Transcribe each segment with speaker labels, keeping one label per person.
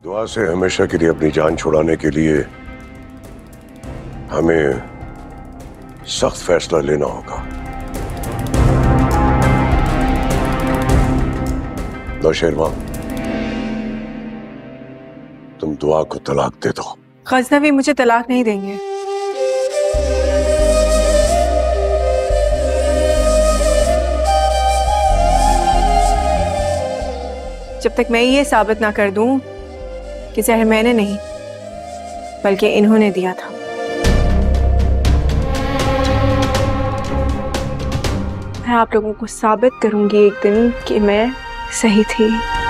Speaker 1: दुआ से हमेशा के लिए अपनी जान छुड़ाने के लिए हमें सख्त फैसला लेना होगा। नौशेरवा, तुम दुआ को तलाक दे दो।
Speaker 2: गजनवी मुझे तलाक नहीं देंगे। जब तक मैं ये साबित ना कर दूं कि जहर मैंने नहीं बल्कि इन्होंने दिया था। मैं आप लोगों को साबित करूंगी एक दिन कि मैं सही थी,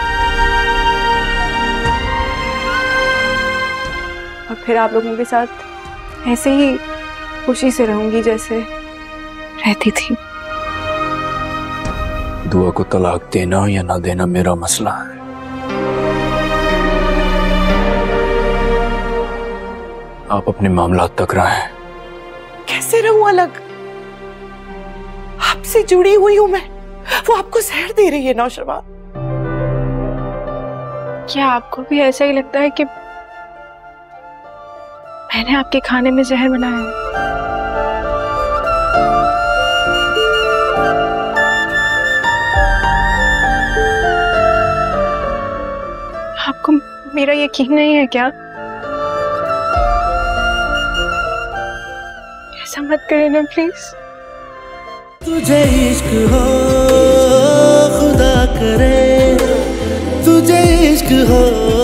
Speaker 2: और फिर आप लोगों के साथ ऐसे ही खुशी से रहूंगी जैसे रहती थी।
Speaker 3: दुआ को तलाक देना या ना देना मेरा मसला है। आप अपने मामलात तक रहें।
Speaker 4: कैसे रहूं अलग? आपसे जुड़ी हुई हूं मैं, वो आपको जहर दे रही है नौशरवा।
Speaker 2: क्या आपको भी ऐसा ही लगता है कि मैंने आपके खाने में जहर बनाया? आपको मेरा यकीन नहीं है क्या? ऐसा मत करें ना प्लीज।
Speaker 5: तुझे इश्क हो खुदा करे, तुझे इश्क हो